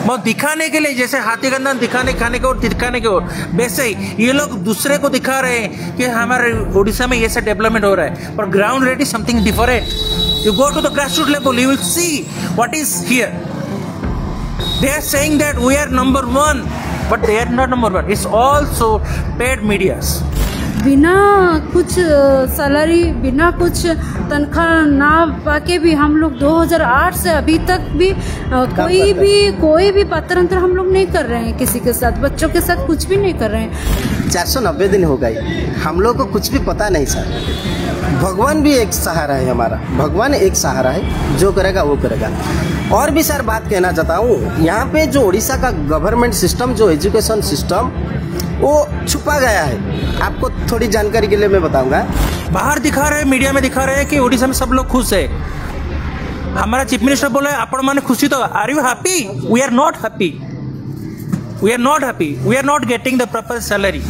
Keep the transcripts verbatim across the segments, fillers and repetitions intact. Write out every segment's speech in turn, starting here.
वो दिखाने के लिए, जैसे हाथी गंदन दिखाने खाने के और दिखाने के और, वैसे ही ये लोग दूसरे को दिखा रहे हैं कि हमारे उड़ीसा में ये सब डेवलपमेंट हो रहा है, पर ground reality something different. You go to the grassroot level, you will see what is here. They are saying that we are number one, but they are not number one, it's also paid medias. बिना कुछ salary, बिना कुछ तनख्वाह ना पाके भी हम लोग दो हज़ार आठ से अभी तक भी आ, कोई भी कोई भी पात्रांतर हम लोग नहीं कर रहे हैं किसी के साथ, बच्चों के साथ कुछ भी नहीं कर रहे हैं। चार सौ नब्बे दिन हो गए, हम लोग को कुछ भी पता नहीं सर। भगवान भी एक सहारा है हमारा, भगवान एक सहारा है, जो करेगा वो करेगा। और भी सर बात कहना चाहता हूँ, यहाँ पे जो उड़ीसा का गवर्नमेंट सिस्टम, जो एजुकेशन सिस्टम, वो छुपा गया है। आपको थोड़ी जानकारी के लिए मैं बताऊंगा। बाहर दिखा रहे हैं, मीडिया में दिखा रहे हैं कि उड़ीसा में सब लोग खुश है। हमारा चीफ मिनिस्टर बोले आपण माने खुशी तो, are you happy? We are not happy, we are not happy, we are not getting the proper salary.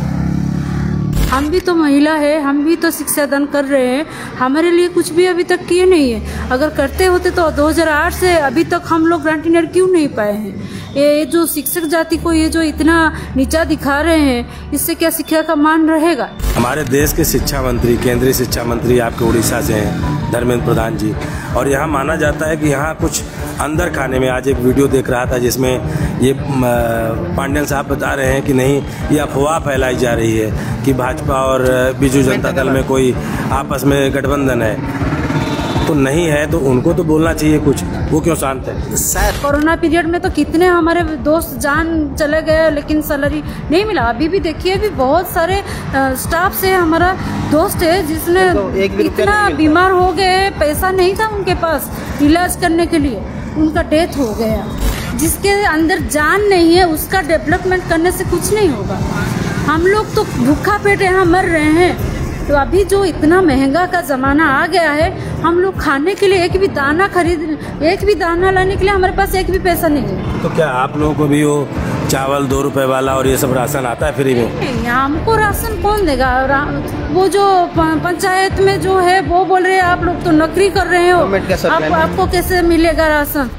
हम भी तो महिला है, हम भी तो शिक्षादान कर रहे हैं, हमारे लिए कुछ भी अभी तक किए नहीं है। अगर करते होते तो दो हज़ार आठ से अभी तक हम लोग ग्रांटिनर क्यों नहीं पाए हैं? ये जो शिक्षक जाति को ये जो इतना नीचा दिखा रहे हैं, इससे क्या शिक्षा का मान रहेगा? हमारे देश के शिक्षा मंत्री, केंद्रीय शिक्षा मंत्री आपके उड़ीसा से हैं, धर्मेंद्र प्रधान जी, और यहाँ माना जाता है कि यहाँ कुछ अंदर खाने में, आज एक वीडियो देख रहा था जिसमें ये पांड्यन साहब बता रहे हैं कि नहीं, ये अफवाह फैलाई जा रही है कि भाजपा और बीजू जनता दल में कोई आपस में गठबंधन है। तो नहीं है तो उनको तो बोलना चाहिए कुछ, वो क्यों शांत है? सर कोरोना पीरियड में तो कितने हमारे दोस्त जान चले गए, लेकिन सैलरी नहीं मिला। अभी भी देखिए, अभी बहुत सारे स्टाफ से हमारा दोस्त है जिसने तो इतना बीमार हो गए, पैसा नहीं था उनके पास इलाज करने के लिए, उनका डेथ हो गया। जिसके अंदर जान नहीं है उसका डेवलपमेंट करने से कुछ नहीं होगा। हम लोग तो भूखा पेट यहाँ मर रहे हैं। तो अभी जो इतना महंगा का ज़माना आ गया है, हम लोग खाने के लिए एक भी दाना खरीद, एक भी दाना लाने के लिए हमारे पास एक भी पैसा नहीं है। तो क्या आप लोगों को भी वो चावल दो रुपए वाला और ये सब राशन आता है फ्री में? नहीं, हमको राशन कौन देगा? वो जो पंचायत में जो है वो बोल रहे हैं आप लोग तो नौकरी कर रहे हो, आप, आपको कैसे मिलेगा राशन?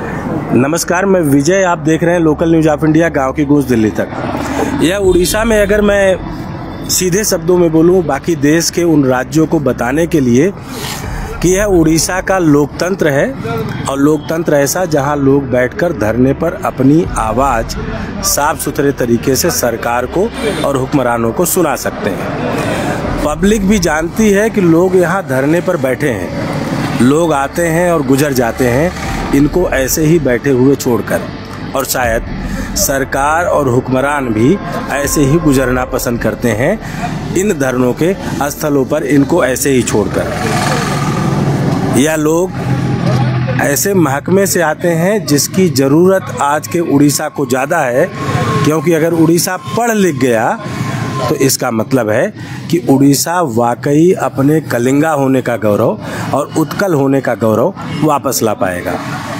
नमस्कार, मैं विजय, आप देख रहे हैं लोकल न्यूज ऑफ इंडिया, गाँव की गूंज दिल्ली तक। यह उड़ीसा में, अगर मैं सीधे शब्दों में बोलूं, बाकी देश के उन राज्यों को बताने के लिए कि यह उड़ीसा का लोकतंत्र है, और लोकतंत्र ऐसा जहां लोग बैठकर धरने पर अपनी आवाज़ साफ सुथरे तरीके से सरकार को और हुक्मरानों को सुना सकते हैं। पब्लिक भी जानती है कि लोग यहां धरने पर बैठे हैं, लोग आते हैं और गुजर जाते हैं इनको ऐसे ही बैठे हुए छोड़कर, और शायद सरकार और हुक्मरान भी ऐसे ही गुजरना पसंद करते हैं इन धरनों के स्थलों पर, इनको ऐसे ही छोड़कर। या लोग ऐसे महकमे से आते हैं जिसकी ज़रूरत आज के उड़ीसा को ज़्यादा है, क्योंकि अगर उड़ीसा पढ़ लिख गया तो इसका मतलब है कि उड़ीसा वाकई अपने कलिंगा होने का गौरव और उत्कल होने का गौरव वापस ला पाएगा।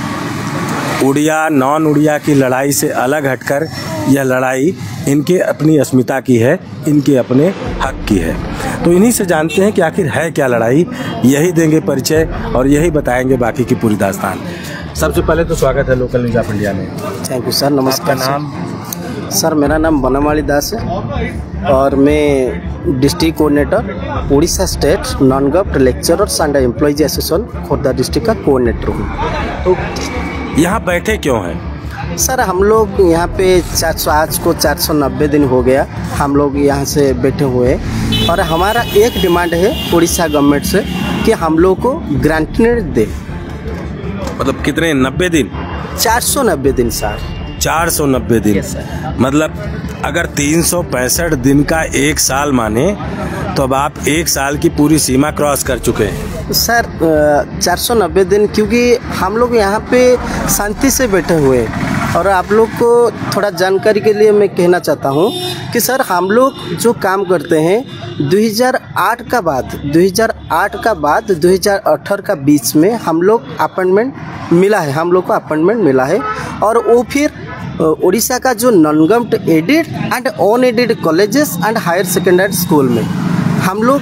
उड़िया नॉन उड़िया की लड़ाई से अलग हटकर यह लड़ाई इनके अपनी अस्मिता की है, इनके अपने हक की है। तो इन्हीं से जानते हैं कि आखिर है क्या लड़ाई, यही देंगे परिचय और यही बताएंगे बाकी की पूरी दास्तान। सबसे पहले तो स्वागत है लोकल न्यूज ऑफ इंडिया में। Thank you sir. नमस्कार। आपका नाम? सर मेरा नाम बनमाली दास है और मैं district coordinator Orissa state non government lecturers and employees association Khordha district का कोऑर्डिनेटर हूँ। तो यहाँ बैठे क्यों हैं? सर हम लोग यहाँ पे चार सौ आज को चार सौ नब्बे दिन हो गया हम लोग यहाँ से बैठे हुए हैं, और हमारा एक डिमांड है उड़ीसा गवर्नमेंट से कि हम लोग को ग्रांटिनर दे। मतलब कितने? नब्बे दिन? चार सौ नब्बे दिन सर। चार सौ नब्बे दिन? Yes sir. मतलब अगर तीन सौ पैंसठ दिन का एक साल माने तो अब आप एक साल की पूरी सीमा क्रॉस कर चुके हैं। सर चार सौ नब्बे दिन, क्योंकि हम लोग यहाँ पे शांति से बैठे हुए हैं, और आप लोग को थोड़ा जानकारी के लिए मैं कहना चाहता हूँ कि सर हम लोग जो काम करते हैं दो हज़ार आठ का बाद दो हज़ार आठ का बाद दो हज़ार अठारह का बीच में हम लोग अपॉइंटमेंट मिला है, हम लोग को अपॉइंटमेंट मिला है, और वो फिर उड़ीसा का जो non government aided and on aided colleges and higher secondary school में हम लोग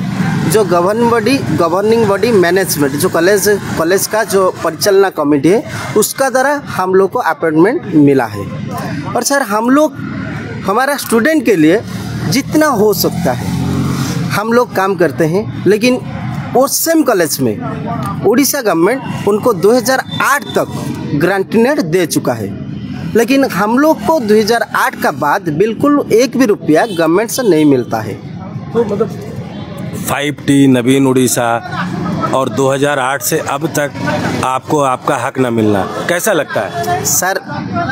जो governing body governing body management जो कॉलेज कॉलेज का जो परिचालना कमेटी है उसका द्वारा हम लोग को अपॉइंटमेंट मिला है। और सर हम लोग हमारा स्टूडेंट के लिए जितना हो सकता है हम लोग काम करते हैं, लेकिन वो सेम कॉलेज में उड़ीसा गवर्नमेंट उनको दो हज़ार आठ तक ग्रांटिनेट दे चुका है, लेकिन हम लोग को दो हज़ार आठ का बाद बिल्कुल एक भी रुपया गवर्नमेंट से नहीं मिलता है। तो मतलब फाइव टी नवीन उड़ीसा और दो हज़ार आठ से अब तक आपको आपका हक न मिलना कैसा लगता है? सर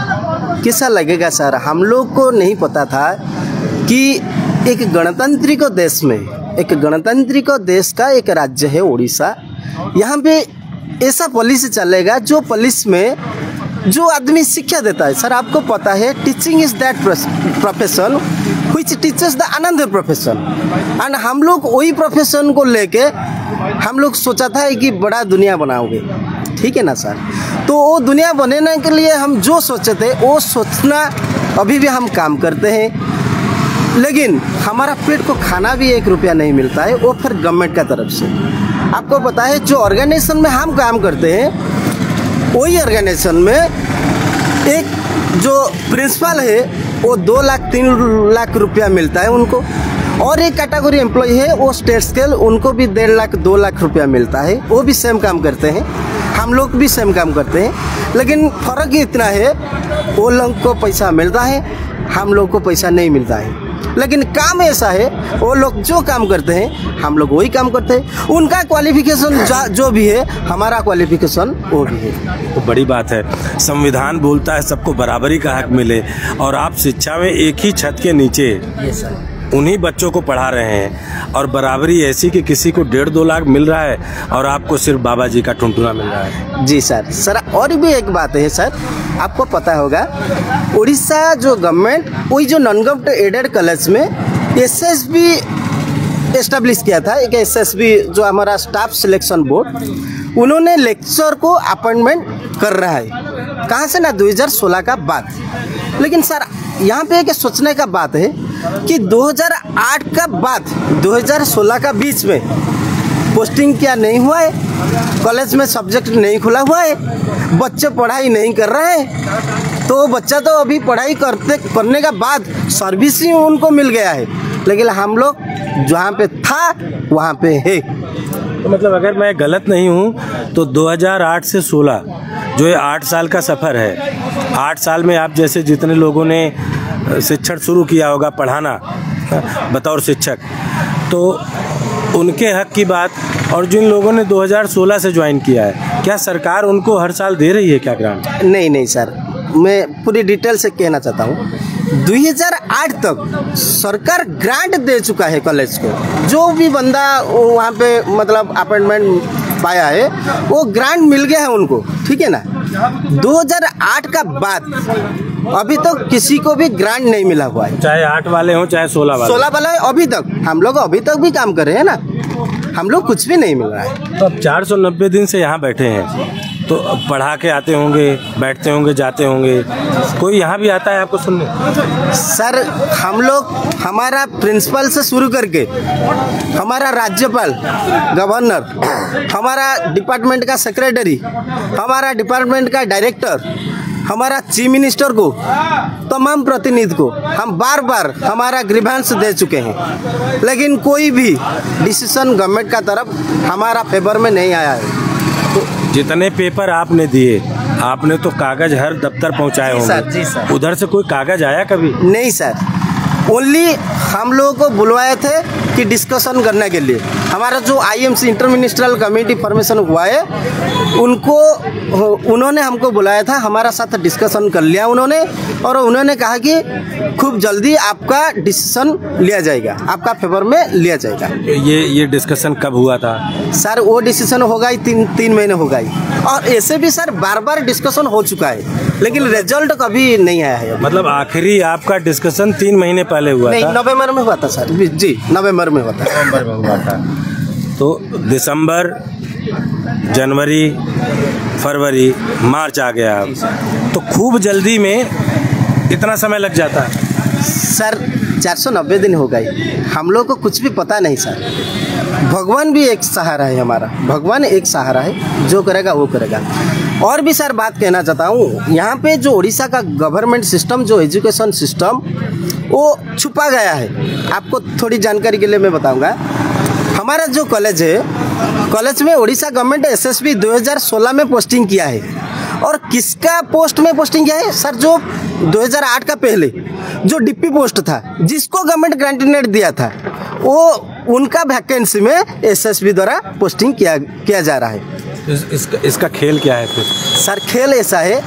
कैसा लगेगा सर, हम लोग को नहीं पता था कि एक गणतांत्रिक देश में एक गणतांत्रिक देश का एक राज्य है उड़ीसा, यहाँ पे ऐसा पॉलिसी चलेगा जो पॉलिसी में जो आदमी शिक्षा देता है। सर आपको पता है teaching is that profession which teachers the another profession, and हम लोग वही प्रोफेशन को लेके हम लोग सोचा था कि बड़ा दुनिया बनाओगे, ठीक है ना सर। तो वो दुनिया बनाने के लिए हम जो सोचे थे वो सोचना अभी भी हम काम करते हैं, लेकिन हमारा पेट को खाना भी एक रुपया नहीं मिलता है, वो फिर गवर्नमेंट का तरफ से। आपको पता है जो ऑर्गेनाइजेशन में हम काम करते हैं वही ऑर्गेनाइजेशन में एक जो प्रिंसिपल है वो दो लाख तीन लाख रुपया मिलता है उनको, और एक कैटेगरी एम्प्लॉय है वो स्टेट स्केल उनको भी डेढ़ लाख दो लाख रुपया मिलता है, वो भी सेम काम करते हैं, हम लोग भी सेम काम करते हैं, लेकिन फ़र्क इतना है वो लोग को पैसा मिलता है हम लोग को पैसा नहीं मिलता है। लेकिन काम ऐसा है वो लोग जो काम करते हैं हम लोग वही काम करते हैं, उनका क्वालिफिकेशन जो भी है हमारा क्वालिफिकेशन वो भी है। तो बड़ी बात है, संविधान बोलता है सबको बराबरी का हक मिले, और आप शिक्षा में एक ही छत के नीचे उन्हीं बच्चों को पढ़ा रहे हैं, और बराबरी ऐसी कि किसी को डेढ़ दो लाख मिल रहा है और आपको सिर्फ बाबा जी का टुनटुना मिल रहा है। जी सर। सर और भी एक बात है सर, आपको पता होगा उड़ीसा जो गवर्नमेंट वही जो नॉन गवर्नमेंट एडेड कॉलेज में एस एस बी एस्टेब्लिश किया था, एक एस एस बी जो हमारा स्टाफ सिलेक्शन बोर्ड, उन्होंने लेक्चर को अपॉइंटमेंट कर रहा है कहाँ से ना दो हज़ार सोलह का बाद। लेकिन सर यहाँ पे एक सोचने का बात है कि दो हज़ार आठ का बाद दो हज़ार सोलह का बीच में पोस्टिंग क्या नहीं हुआ है, कॉलेज में सब्जेक्ट नहीं खुला हुआ है, बच्चे पढ़ाई नहीं कर रहे हैं, तो बच्चा तो अभी पढ़ाई करते करने का बाद सर्विस ही उनको मिल गया है, लेकिन हम लोग जहाँ पे था वहाँ पे है। तो मतलब अगर मैं गलत नहीं हूँ तो दो हज़ार आठ से सोलह जो ये आठ साल का सफ़र है, आठ साल में आप जैसे जितने लोगों ने शिक्षण शुरू किया होगा पढ़ाना बतौर शिक्षक, तो उनके हक की बात, और जिन लोगों ने दो हज़ार सोलह से ज्वाइन किया है, क्या सरकार उनको हर साल दे रही है क्या ग्रांट? नहीं नहीं सर, मैं पूरी डिटेल से कहना चाहता हूँ। दो हज़ार आठ तक सरकार ग्रांट दे चुका है कॉलेज को, जो भी बंदा वहाँ पे मतलब अपॉइंटमेंट पाया है वो ग्रांट मिल गया है उनको, ठीक है ना। दो हज़ार आठ का बाद अभी तक तो किसी को भी ग्रांट नहीं मिला हुआ है, चाहे आठ वाले हों चाहे सोलह वाले सोलह वाले अभी तक हम लोग अभी तक भी काम कर रहे हैं ना, हम लोग कुछ भी नहीं मिल रहा है। तो अब चार सौ नब्बे दिन से यहाँ बैठे हैं, तो पढ़ा के आते होंगे, बैठते होंगे, जाते होंगे, कोई यहाँ भी आता है आपको सुनने? सर हम लोग हमारा प्रिंसिपल से शुरू करके हमारा राज्यपाल, गवर्नर, हमारा डिपार्टमेंट का सेक्रेटरी, हमारा डिपार्टमेंट का डायरेक्टर, हमारा चीफ मिनिस्टर को, तमाम प्रतिनिधि को हम बार बार हमारा ग्रीवेंस दे चुके हैं, लेकिन कोई भी डिसीजन गवर्नमेंट का तरफ हमारा फेवर में नहीं आया है। तो जितने पेपर आपने दिए, आपने तो कागज हर दफ्तर पहुंचाए होंगे, जी सर। उधर से कोई कागज आया कभी? नहीं सर, ओनली हम लोगों को बुलवाए थे कि डिस्कशन करने के लिए। हमारा जो I M C inter ministerial committee formation हुआ है, उनको उन्होंने हमको बुलाया था, हमारा साथ डिस्कशन कर लिया उन्होंने, और उन्होंने कहा कि खूब जल्दी आपका डिसीजन लिया जाएगा, आपका फेवर में लिया जाएगा। ये ये डिस्कशन कब हुआ था? सर वो डिसीजन होगा ही तीन तीन महीने हो गई, और ऐसे भी सर बार बार डिस्कशन हो चुका है, लेकिन रिजल्ट कभी नहीं आया है। मतलब आखिरी आपका डिस्कशन तीन महीने पहले हुआ नहीं, था? नवंबर में हुआ था सर। जी नवंबर में हुआ था। नवंबर में हुआ था। तो दिसंबर, जनवरी, फरवरी, मार्च आ गया, तो खूब जल्दी में इतना समय लग जाता है? सर चार सौ नब्बे दिन हो गए, हम लोग को कुछ भी पता नहीं सर। भगवान भी एक सहारा है हमारा, भगवान एक सहारा है, जो करेगा वो करेगा। और भी सर बात कहना चाहता हूँ, यहाँ पे जो उड़ीसा का गवर्नमेंट सिस्टम, जो एजुकेशन सिस्टम, वो छुपा गया है। आपको थोड़ी जानकारी के लिए मैं बताऊंगा। हमारा जो कॉलेज है, कॉलेज में उड़ीसा गवर्नमेंट एसएसबी दो हज़ार सोलह में पोस्टिंग किया है। और किसका पोस्ट में पोस्टिंग किया है सर? जो दो हज़ार आठ का पहले जो डीपी पोस्ट था, जिसको गवर्नमेंट ग्रांटिनेट दिया था, वो उनका वैकेंसी में एसएसबी द्वारा पोस्टिंग किया किया जा रहा है। इस, इसका इसका खेल क्या है फिर? सर खेल ऐसा है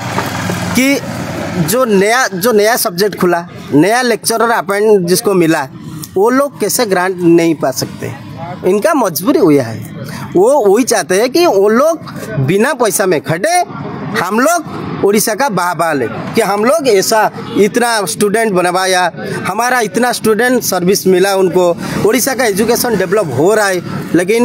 कि जो नया जो नया सब्जेक्ट खुला, नया लेक्चरर अपॉइंट जिसको मिला, वो लोग कैसे ग्रांट नहीं पा सकते? इनका मजबूरी हुई है। वो वही चाहते हैं कि वो लोग बिना पैसा में खटे, हम लोग उड़ीसा का बाहबा ले कि हम लोग ऐसा इतना स्टूडेंट बनवाया, हमारा इतना स्टूडेंट सर्विस मिला उनको, उड़ीसा का एजुकेशन डेवलप हो रहा है। लेकिन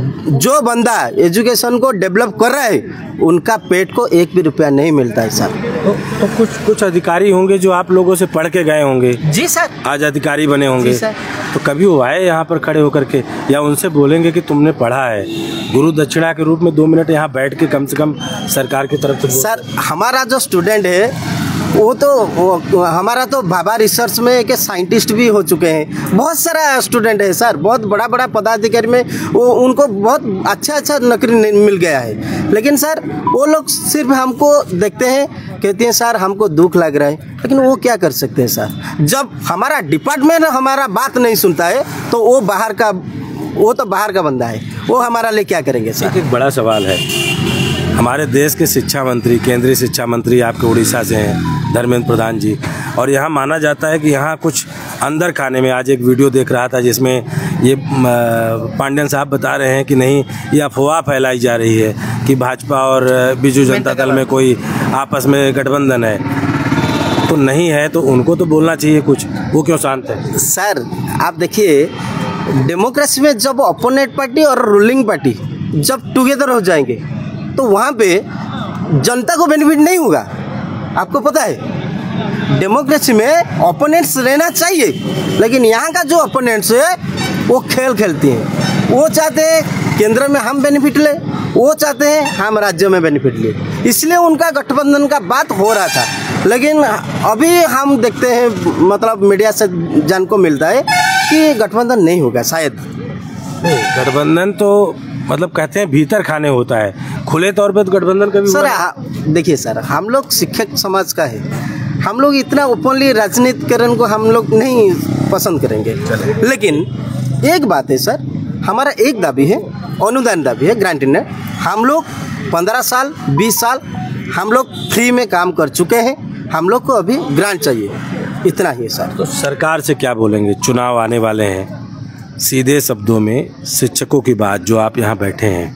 जो बंदा एजुकेशन को डेवलप कर रहा है, उनका पेट को एक भी रुपया नहीं मिलता है सर। तो, तो कुछ कुछ अधिकारी होंगे जो आप लोगों से पढ़ के गए होंगे। जी सर। आज अधिकारी बने होंगे। जी सर। तो कभी वो आए यहाँ पर खड़े होकर के, या उनसे बोलेंगे कि तुमने पढ़ा है, गुरु दक्षिणा के रूप में दो मिनट यहाँ बैठ के कम से कम सरकार की तरफ से? सर हमारा जो स्टूडेंट है वो तो वो, हमारा तो भाभा रिसर्च में एक साइंटिस्ट भी हो चुके हैं। बहुत सारा स्टूडेंट है सर, बहुत बड़ा बड़ा पदाधिकारी में वो उनको बहुत अच्छा अच्छा नौकरी मिल गया है। लेकिन सर वो लोग सिर्फ हमको देखते हैं, कहते हैं सर हमको दुख लग रहा है, लेकिन वो क्या कर सकते हैं सर? जब हमारा डिपार्टमेंट हमारा बात नहीं सुनता है, तो वो बाहर का वो तो बाहर का बंदा है, वो हमारा लिए क्या करेंगे सर? एक बड़ा सवाल है, हमारे देश के शिक्षा मंत्री, केंद्रीय शिक्षा मंत्री आपके उड़ीसा से हैं, धर्मेंद्र प्रधान जी, और यहाँ माना जाता है कि यहाँ कुछ अंदर खाने में, आज एक वीडियो देख रहा था जिसमें ये पांडियन साहब बता रहे हैं कि नहीं, ये अफवाह फैलाई जा रही है कि भाजपा और बीजू जनता दल में कोई आपस में गठबंधन है। तो नहीं है तो उनको तो बोलना चाहिए कुछ, वो क्यों शांत है? सर आप देखिए, डेमोक्रेसी में जब अपोनेंट पार्टी और रूलिंग पार्टी जब टुगेदर हो जाएंगे, तो वहाँ पे जनता को बेनिफिट नहीं होगा। आपको पता है डेमोक्रेसी में ओपोनेंट्स रहना चाहिए, लेकिन यहाँ का जो ओपोनेंट्स है वो खेल खेलती हैं। वो चाहते हैं केंद्र में हम बेनिफिट ले, वो चाहते हैं हम राज्य में बेनिफिट ले, इसलिए उनका गठबंधन का बात हो रहा था। लेकिन अभी हम देखते हैं, मतलब मीडिया से जान को मिलता है कि गठबंधन नहीं होगा शायद। गठबंधन तो मतलब कहते हैं भीतर खाने होता है, खुले तौर पे तो गठबंधन कभी सर देखिए सर, हम लोग शिक्षक समाज का है, हम लोग इतना ओपनली राजनीतिकरण को हम लोग नहीं पसंद करेंगे। लेकिन एक बात है सर, हमारा एक दाबी है, अनुदान दाबी है, ग्रांटिनेट। हम लोग पंद्रह साल बीस साल हम लोग फ्री में काम कर चुके हैं, हम लोग को अभी ग्रांट चाहिए, इतना ही है सर। तो सरकार से क्या बोलेंगे? चुनाव आने वाले हैं, सीधे शब्दों में शिक्षकों की बात, जो आप यहाँ बैठे हैं,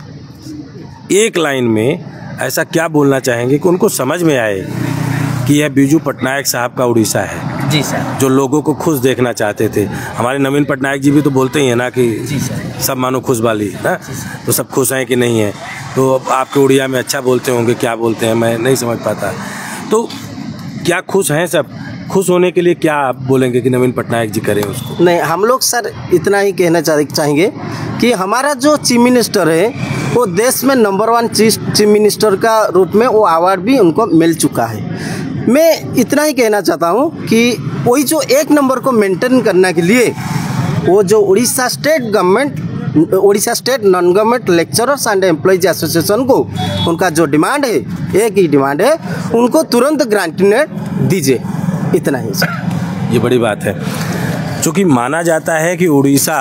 एक लाइन में ऐसा क्या बोलना चाहेंगे कि उनको समझ में आए कि यह बीजू पटनायक साहब का उड़ीसा है? जी सर। जो लोगों को खुश देखना चाहते थे। हमारे नवीन पटनायक जी भी तो बोलते ही हैं ना कि जी सर, सब मानो खुश वाली है, तो सब खुश हैं कि नहीं है? तो आपके उड़िया में अच्छा बोलते होंगे, क्या बोलते हैं मैं नहीं समझ पाता। तो क्या खुश हैं सब? खुश होने के लिए क्या आप बोलेंगे कि नवीन पटनायक जी करें उसको? नहीं, हम लोग सर इतना ही कहना चाहेंगे कि हमारा जो चीफ मिनिस्टर है वो देश में नंबर वन चीफ मिनिस्टर का रूप में वो अवार्ड भी उनको मिल चुका है। मैं इतना ही कहना चाहता हूँ कि वही जो एक नंबर को मेंटेन करने के लिए वो जो Orissa state government, Orissa state non government lecturers and employees association को उनका जो डिमांड है, एक ही डिमांड है, उनको तुरंत ग्रांटिनेट दीजिए, इतना ही सर। ये बड़ी बात है, क्योंकि माना जाता है कि उड़ीसा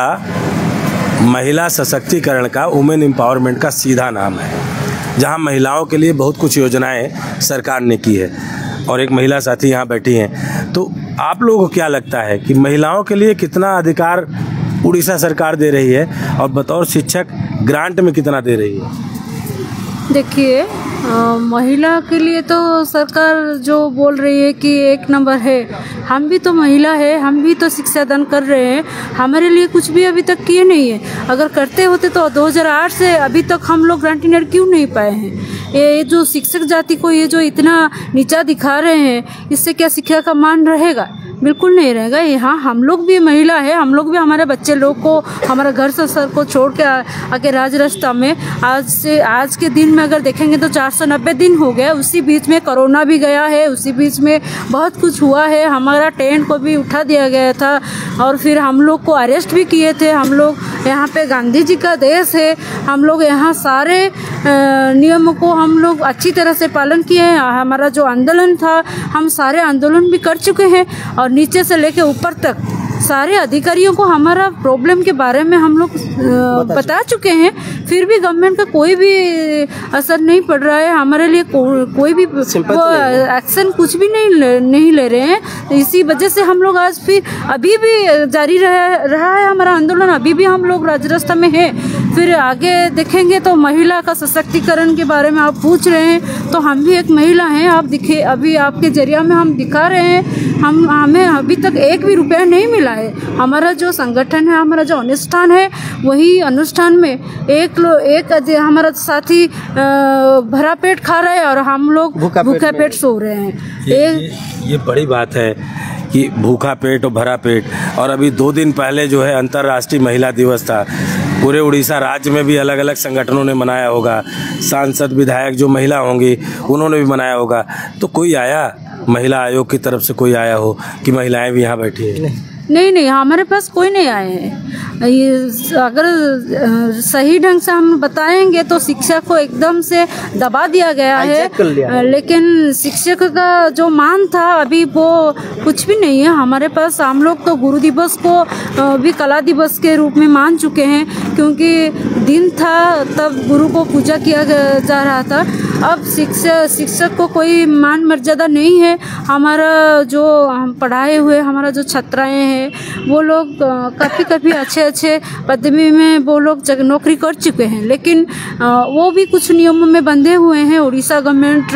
महिला सशक्तिकरण का, वुमेन एम्पावरमेंट का सीधा नाम है, जहां महिलाओं के लिए बहुत कुछ योजनाएं सरकार ने की है। और एक महिला साथी यहाँ बैठी हैं, तो आप लोगों को क्या लगता है कि महिलाओं के लिए कितना अधिकार उड़ीसा सरकार दे रही है, और बतौर शिक्षक ग्रांट में कितना दे रही है? देखिए, महिला के लिए तो सरकार जो बोल रही है कि एक नंबर है, हम भी तो महिला है, हम भी तो शिक्षा दान कर रहे हैं, हमारे लिए कुछ भी अभी तक किए नहीं है। अगर करते होते तो दो हज़ार आठ से अभी तक हम लोग ग्रांटिनेट क्यों नहीं पाए हैं? ये जो शिक्षक जाति को ये जो इतना नीचा दिखा रहे हैं, इससे क्या शिक्षा का मान रहेगा? बिल्कुल नहीं रहेगा। यहाँ हम लोग भी महिला है, हम लोग भी हमारे बच्चे लोग को हमारा घर से सर को छोड़ के आके राज रास्ता में आज से आज के दिन में अगर देखेंगे तो चार सौ नब्बे दिन हो गए। उसी बीच में कोरोना भी गया है, उसी बीच में बहुत कुछ हुआ है। हमारा टेंट को भी उठा दिया गया था और फिर हम लोग को अरेस्ट भी किए थे। हम लोग यहाँ पे गांधी जी का देश है, हम लोग यहाँ सारे नियमों को हम लोग अच्छी तरह से पालन किए हैं। हमारा जो आंदोलन था हम सारे आंदोलन भी कर चुके हैं और नीचे से लेके ऊपर तक सारे अधिकारियों को हमारा प्रॉब्लम के बारे में हम लोग बता चुके हैं। फिर भी गवर्नमेंट का कोई भी असर नहीं पड़ रहा है हमारे लिए, को, कोई भी एक्शन कुछ भी नहीं ले, नहीं ले रहे हैं। इसी वजह से हम लोग आज फिर अभी भी जारी रह, रहा है हमारा आंदोलन, अभी भी हम लोग राजरास्ता में हैं। फिर आगे देखेंगे तो महिला का सशक्तिकरण के बारे में आप पूछ रहे हैं, तो हम भी एक महिला हैं। आप दिखे अभी आपके जरिया में हम दिखा रहे हैं, हम हमें अभी तक एक भी रुपया नहीं मिला है। हमारा जो संगठन है, हमारा जो अनुष्ठान है, वही अनुष्ठान में एक लो एक हमारा साथी भरा पेट खा रहा है और हम लोग भूखा पेट, पेट सो रहे हैं। ये, ये, ये बड़ी बात है कि भूखा पेट और भरा पेट। और अभी दो दिन पहले जो है अंतर्राष्ट्रीय महिला दिवस था, पूरे उड़ीसा राज्य में भी अलग अलग संगठनों ने मनाया होगा, सांसद विधायक जो महिला होंगी उन्होंने भी मनाया होगा। तो कोई आया महिला आयोग की तरफ से, कोई आया हो कि महिलाएं भी यहाँ बैठी हैं? नहीं नहीं, हमारे पास कोई नहीं आए हैं। ये अगर सही ढंग से हम बताएंगे तो शिक्षा को एकदम से दबा दिया गया है, लेकिन शिक्षक का जो मान था अभी वो कुछ भी नहीं है हमारे पास। हम लोग तो गुरु दिवस को भी कला दिवस के रूप में मान चुके हैं, क्योंकि दिन था तब गुरु को पूजा किया जा रहा था। अब शिक्षक शिक्षक को कोई मान मर्यादा नहीं है। हमारा जो हम पढ़ाए हुए हमारा जो छात्राएं हैं वो लोग काफ़ी काफ़ी अच्छे अच्छे पदवी में वो लोग जगह नौकरी कर चुके हैं, लेकिन वो भी कुछ नियमों में बंधे हुए हैं, उड़ीसा गवर्नमेंट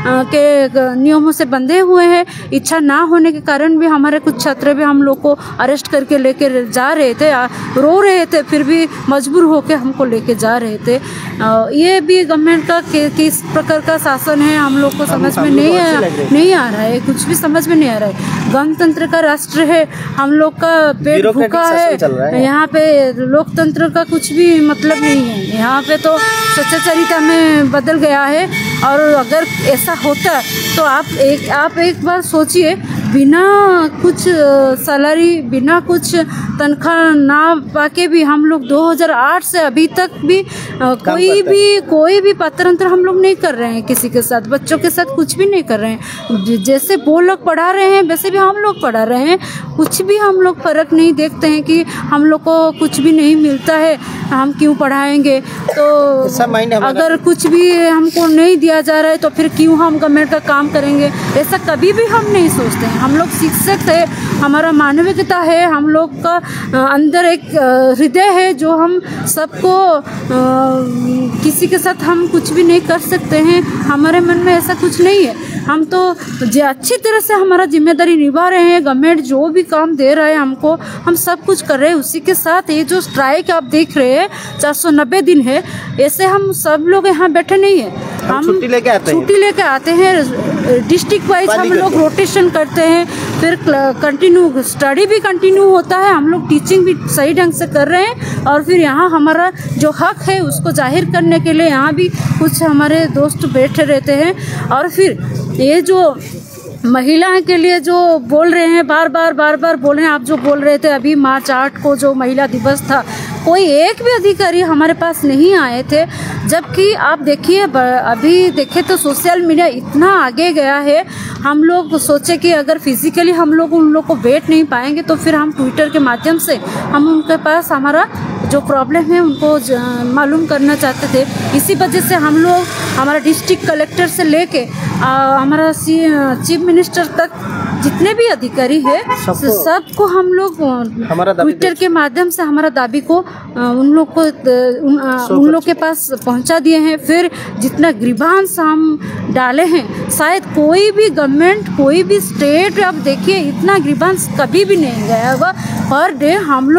के नियमों से बंधे हुए हैं। इच्छा ना होने के कारण भी हमारे कुछ छात्र भी हम लोग को अरेस्ट करके लेकर जा रहे थे, रो रहे थे, फिर भी मजबूर होकर हमको लेके जा रहे थे। ये भी गवर्नमेंट का किस प्रकार का शासन है हम लोग को समझ में नहीं आ, नहीं आ रहा है, कुछ भी समझ में नहीं आ रहा है। गणतंत्र का राष्ट्र है, हम लोग का पेट भूखा है, यहाँ पे लोकतंत्र का कुछ भी मतलब नहीं है। यहाँ पे तो सच्चाचरिता में बदल गया है। और अगर ऐसा होता तो आप एक आप एक बार सोचिए, बिना कुछ सैलरी, बिना कुछ तनख्वाह ना पाके भी हम लोग दो हज़ार आठ से अभी तक भी कोई भी कोई भी पात्रांतर हम लोग नहीं कर रहे हैं किसी के साथ, बच्चों के साथ कुछ भी नहीं कर रहे हैं। जैसे वो लोग पढ़ा रहे हैं वैसे भी हम लोग पढ़ा रहे हैं, कुछ भी हम लोग फर्क नहीं देखते हैं कि हम लोग को कुछ भी नहीं मिलता है, हम क्यों पढ़ाएंगे। तो अगर कुछ भी हमको नहीं दिया जा रहा है तो फिर क्यों हम गवर्नमेंट का काम करेंगे, ऐसा कभी भी हम नहीं सोचते हैं। हम लोग शिक्षक है, हमारा मानविकता है, हम लोग का अंदर एक हृदय है जो हम सबको किसी के साथ हम कुछ भी नहीं कर सकते हैं। हमारे मन में ऐसा कुछ नहीं है। हम तो अच्छी तरह से हमारा जिम्मेदारी निभा रहे हैं। गवर्नमेंट जो भी काम दे रहा है हमको, हम सब कुछ कर रहे हैं। उसी के साथ ये जो स्ट्राइक आप देख रहे हैं चार सौ नब्बे दिन है, ऐसे हम सब लोग यहाँ बैठे नहीं है, हम छुट्टी लेके आते हैं छुट्टी लेके आते हैं डिस्ट्रिक्ट वाइज हम लोग रोटेशन करते हैं, फिर कंटिन्यू स्टडी भी कंटिन्यू होता है, हम लोग टीचिंग भी सही ढंग से कर रहे हैं। और फिर यहाँ हमारा जो हक है उसको जाहिर करने के लिए यहाँ भी कुछ हमारे दोस्त बैठे रहते हैं। और फिर ये जो महिलाओं के लिए जो बोल रहे हैं, बार बार बार बार बोल रहे हैं, आप जो बोल रहे थे अभी मार्च आठ को जो महिला दिवस था, कोई एक भी अधिकारी हमारे पास नहीं आए थे। जबकि आप देखिए, अभी देखें तो सोशल मीडिया इतना आगे गया है, हम लोग सोचे कि अगर फिजिकली हम लोग उन लोग को भेंट नहीं पाएंगे तो फिर हम ट्विटर के माध्यम से हम उनके पास हमारा जो प्रॉब्लम है उनको मालूम करना चाहते थे। इसी वजह से हम लोग हमारा डिस्ट्रिक्ट कलेक्टर से लेके हमारा चीफ मिनिस्टर तक जितने भी अधिकारी है सबको हम लोग ट्विटर के माध्यम से हमारा दाबी को उन लोग को उन, उन लोग के पास पहुंचा दिए हैं। फिर जितना ग्रीवांस हम डाले हैं, शायद कोई भी गवर्नमेंट, कोई भी स्टेट आप देखिए इतना ग्रीवांस कभी भी नहीं गया होगा। पर डे हम लोग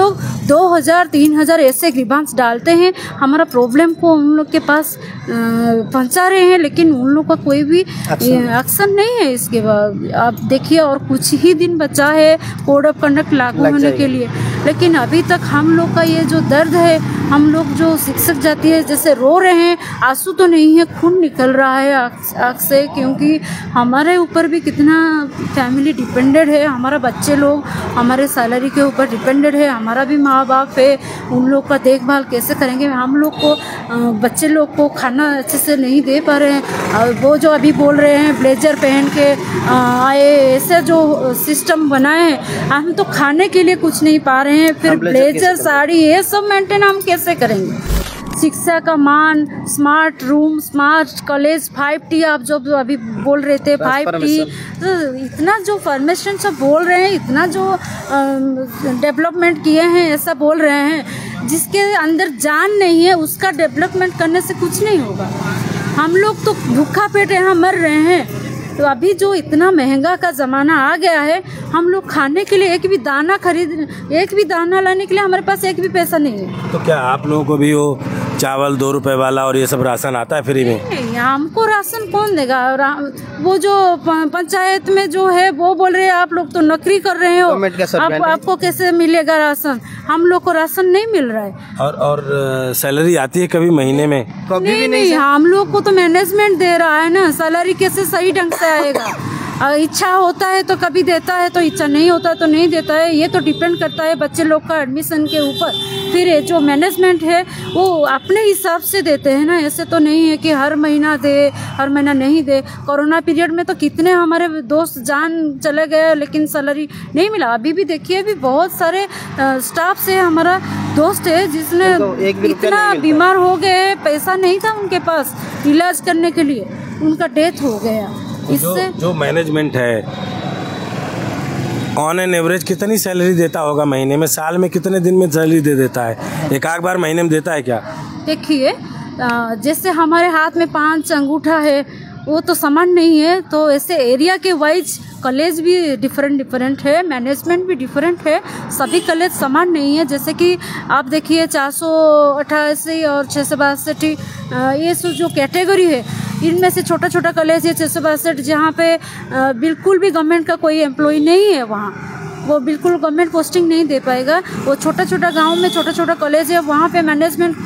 दो हज़ार तीन हज़ार ऐसे ग्रीवांस डालते हैं, हमारा प्रॉब्लम को उन लोग के पास पहुंचा रहे हैं, लेकिन उन लोग का कोई भी एक्शन नहीं है इसके बाद। आप देखिए और कुछ ही दिन बचा है कोड ऑफ कंडक्ट लागू होने के लिए, लेकिन अभी तक हम लोग का ये जो दर्द है, हम लोग जो शिक्षक जाती है जैसे रो रहे हैं, आंसू तो नहीं है, खून निकल रहा है आँख से, क्योंकि हमारे ऊपर भी कितना फैमिली डिपेंडेड है, हमारा बच्चे लोग हमारे सैलरी के ऊपर डिपेंडेड है, हमारा भी माँ बाप है, उन लोग का देखभाल कैसे करेंगे। हम लोग को बच्चे लोग को खाना अच्छे से नहीं दे पा रहे हैं। वो जो अभी बोल रहे हैं ब्लेजर पहन के आए, ऐसे जो सिस्टम बनाए हैं, हम तो खाने के लिए कुछ नहीं पा रहे हैं, फिर ब्लेजर साड़ी ये सब मेंटेन हम कैसे करेंगे। शिक्षा का मान, smart room, smart college, five T आप जो अभी बोल रहे थे फाइव टी, तो इतना जो फॉर्मेशन सब बोल रहे हैं, इतना जो डेवलपमेंट किए हैं ऐसा बोल रहे हैं, जिसके अंदर जान नहीं है उसका डेवलपमेंट करने से कुछ नहीं होगा। हम लोग तो भूखा पेट यहाँ मर रहे हैं। तो अभी जो इतना महंगा का ज़माना आ गया है, हम लोग खाने के लिए एक भी दाना खरीद एक भी दाना लाने के लिए हमारे पास एक भी पैसा नहीं है। तो क्या आप लोगों को भी वो चावल दो रुपए वाला और ये सब राशन आता है फ्री में? नहीं, हमको राशन कौन देगा। वो जो पंचायत में जो है वो बोल रहे हैं आप लोग तो नौकरी कर रहे हो, आप, आपको कैसे मिलेगा राशन। हम लोग को राशन नहीं मिल रहा है। और और सैलरी आती है कभी महीने में? कभी नहीं, भी नहीं, नहीं हम लोग को तो मैनेजमेंट दे रहा है ना, सैलरी कैसे सही ढंग से आएगा। इच्छा होता है तो कभी देता है, तो इच्छा नहीं होता है तो नहीं देता है। ये तो डिपेंड करता है बच्चे लोग का एडमिशन के ऊपर। फिर जो मैनेजमेंट है वो अपने हिसाब से देते हैं ना, ऐसे तो नहीं है कि हर महीना दे, हर महीना नहीं दे। कोरोना पीरियड में तो कितने हमारे दोस्त जान चले गए, लेकिन सैलरी नहीं मिला। अभी भी देखिए, अभी बहुत सारे स्टाफ से हमारा दोस्त है जिसने इतना बीमार हो गए, पैसा नहीं था उनके पास इलाज करने के लिए, उनका डेथ हो गया। इससे जो, जो मैनेजमेंट है ऑन एन एवरेज कितनी सैलरी देता होगा महीने में? साल में कितने दिन में सैलरी दे देता है? एक आध बार महीने में देता है क्या? देखिए, जैसे हमारे हाथ में पांच अंगूठा है वो तो समान नहीं है, तो ऐसे एरिया के वाइज कॉलेज भी डिफरेंट डिफरेंट है, मैनेजमेंट भी डिफरेंट है, सभी कॉलेज समान नहीं है। जैसे कि आप देखिए चार सौ अट्ठासी और छः सौ बासठ ये जो कैटेगरी है, इनमें से छोटा छोटा कॉलेज है छः सौ बासठ, जहाँ पे बिल्कुल भी गवर्नमेंट का कोई एम्प्लॉय नहीं है, वहाँ वो बिल्कुल गवर्नमेंट पोस्टिंग नहीं दे पाएगा। वो छोटा छोटा गांव में छोटा छोटा कॉलेज है, वहाँ पे मैनेजमेंट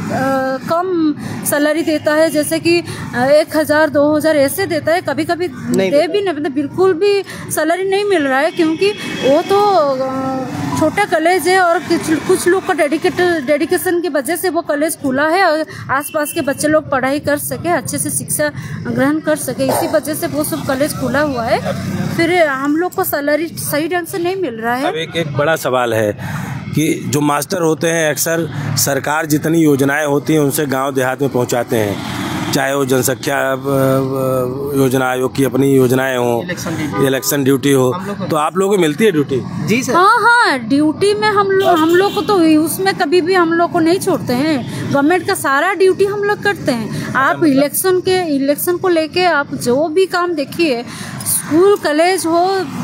कम सैलरी देता है, जैसे कि एक हज़ार दो हज़ार ऐसे देता है, कभी कभी दे भी नहीं, मतलब बिल्कुल भी सैलरी नहीं मिल रहा है, क्योंकि वो तो छोटा कॉलेज है और कुछ लोग का डेडिकेटेड डेडिकेशन की वजह से वो कॉलेज खुला है और आसपास के बच्चे लोग पढ़ाई कर सके, अच्छे से शिक्षा ग्रहण कर सके, इसी वजह से वो सब कॉलेज खुला हुआ है। फिर हम लोग को सैलरी सही ढंग से नहीं मिल रहा है। अब एक एक बड़ा सवाल है कि जो मास्टर होते हैं अक्सर सरकार जितनी योजनाएं होती हैं उनसे गांव देहात में पहुंचाते हैं, चाहे वो जनसंख्या योजना आयोग की अपनी योजनाएं हो, इलेक्शन ड्यूटी हो, तो आप लोगों को मिलती है ड्यूटी? जी सर। हाँ हाँ, ड्यूटी में हम लोग हम लोग को तो उसमें कभी भी हम लोग को नहीं छोड़ते हैं। गवर्नमेंट का सारा ड्यूटी हम लोग करते हैं। आप इलेक्शन के इलेक्शन को लेके आप जो भी काम देखिए, स्कूल कॉलेज हो,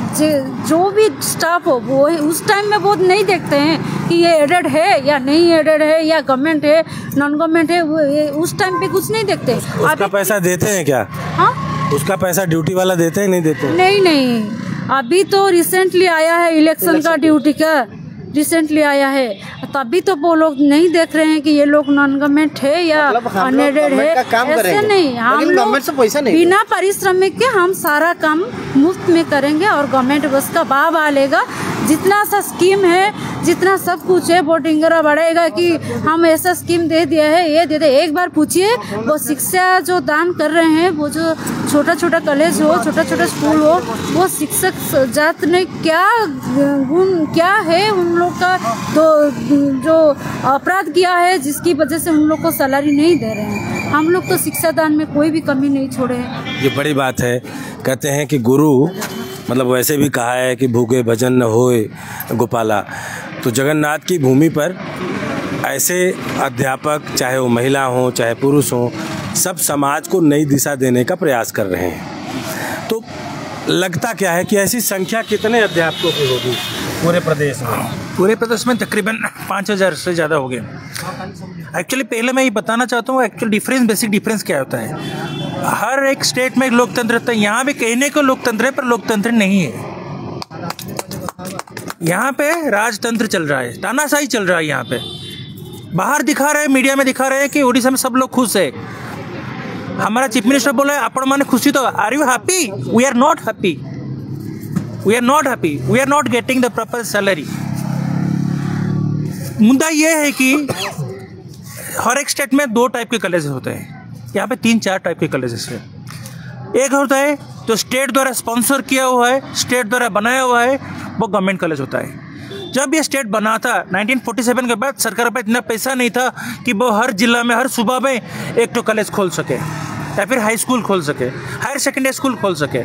जो भी स्टाफ हो, वो उस टाइम में वो नहीं देखते हैं कि ये एडेड है या नहीं एडेड है, या गवर्नमेंट है नॉन गवर्नमेंट है, वो उस टाइम पे कुछ नहीं देखते। उसका पैसा देते हैं क्या? हाँ, उसका पैसा ड्यूटी वाला देते हैं नहीं देते? नहीं नहीं, अभी तो रिसेंटली आया है इलेक्शन का ड्यूटी का, रिसेंटली आया है, तभी तो वो लोग नहीं देख रहे हैं कि ये लोग नॉन गवर्नमेंट है या अनएडेड है। ऐसे नहीं, हम लोग बिना परिश्रमिक के हम सारा काम मुफ्त में करेंगे और गवर्नमेंट बस का बाबा लेगा। जितना सा स्कीम है, जितना सब कुछ है, वो डिंगरा बढ़ेगा कि हम ऐसा स्कीम दे दिया है, ये दे दे। एक बार पूछिए, वो शिक्षा जो दान कर रहे हैं, वो जो छोटा छोटा कॉलेज हो, छोटा छोटा स्कूल हो, वो शिक्षक जात ने क्या गुण क्या है उन लोग का, तो जो अपराध किया है जिसकी वजह से उन लोग को सैलरी नहीं दे रहे हैं। हम लोग तो शिक्षा दान में कोई भी कमी नहीं छोड़े हैं। ये बड़ी बात है। कहते हैं कि गुरु, मतलब वैसे भी कहा है कि भूखे भजन न होए गोपाला, तो जगन्नाथ की भूमि पर ऐसे अध्यापक, चाहे वो महिला हों चाहे पुरुष हों, सब समाज को नई दिशा देने का प्रयास कर रहे हैं। तो लगता क्या है कि ऐसी संख्या कितने अध्यापकों की होगी पूरे प्रदेश में? पूरे प्रदेश में तकरीबन पाँच हज़ार से ज़्यादा हो गए। एक्चुअली पहले मैं ये बताना चाहता हूँ एक्चुअल डिफरेंस, बेसिक डिफरेंस क्या होता है। हर एक स्टेट में लोकतंत्र होता है, यहाँ भी कहने को लोकतंत्र है पर लोकतंत्र नहीं है। यहाँ पे राजतंत्र चल रहा है, तानाशाही चल रहा है। यहाँ पे बाहर दिखा रहे हैं, मीडिया में दिखा रहे हैं कि उड़ीसा में सब लोग खुश है। हमारा चीफ मिनिस्टर बोला है आपण माने खुशी तो, are you happy? We are not happy, we are not happy, we are not getting the proper salary. मुद्दा ये है कि हर एक स्टेट में दो टाइप के कॉलेज होते हैं, यहाँ पे तीन चार टाइप के कॉलेजेस हैं। एक होता है जो स्टेट द्वारा स्पॉन्सर किया हुआ है, स्टेट द्वारा बनाया हुआ है, वो गवर्नमेंट कॉलेज होता है। जब ये स्टेट बना था नाइनटीन फोर्टी सेवन के बाद, सरकार पर इतना पैसा नहीं था कि वो हर जिला में, हर सूबा में एक तो कॉलेज खोल सके या फिर हाई स्कूल खोल सके, हायर सेकेंडरी स्कूल खोल सके।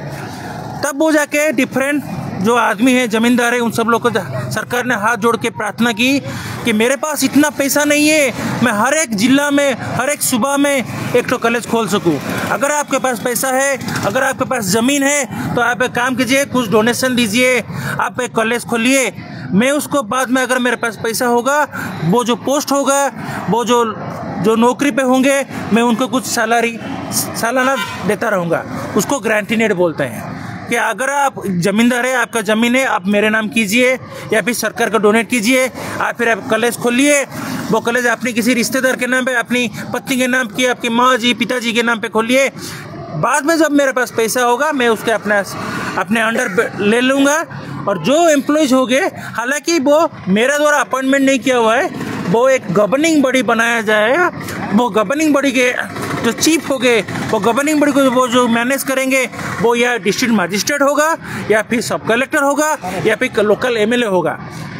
तब वो जाके डिफरेंट जो आदमी है, जमींदार है, उन सब लोग को सरकार ने हाथ जोड़ के प्रार्थना की कि मेरे पास इतना पैसा नहीं है, मैं हर एक जिला में, हर एक सूबा में एक तो कॉलेज खोल सकूं। अगर आपके पास पैसा है, अगर आपके पास ज़मीन है, तो आप एक काम कीजिए, कुछ डोनेशन दीजिए, आप एक कॉलेज खोलिए। मैं उसको बाद में, अगर मेरे पास पैसा होगा, वो जो पोस्ट होगा, वो जो जो नौकरी पे होंगे, मैं उनको कुछ सैलरी सालाना देता रहूँगा। उसको ग्रांटीनेड बोलते हैं कि अगर आप जमींदार है, आपका ज़मीन है, आप मेरे नाम कीजिए या फिर सरकार को डोनेट कीजिए, आप फिर आप कॉलेज खोलिए। वो कॉलेज अपनी किसी रिश्तेदार के नाम पे, अपनी पत्नी के नाम की, आपकी माँ जी, पिताजी के नाम पे खोलिए। बाद में जब मेरे पास पैसा होगा, मैं उसके अपने अपने अंडर ले लूँगा। और जो एम्प्लॉयज़ हो गए, हालांकि वो मेरे द्वारा अपॉइंटमेंट नहीं किया हुआ है, वो एक गवर्निंग बॉडी बनाया जाएगा। वो गवर्निंग बॉडी के जो चीफ हो गए, वो गवर्निंग बॉडी को वो जो मैनेज करेंगे, वो या डिस्ट्रिक्ट मजिस्ट्रेट होगा, या फिर सब कलेक्टर होगा, या फिर लोकल एमएलए होगा।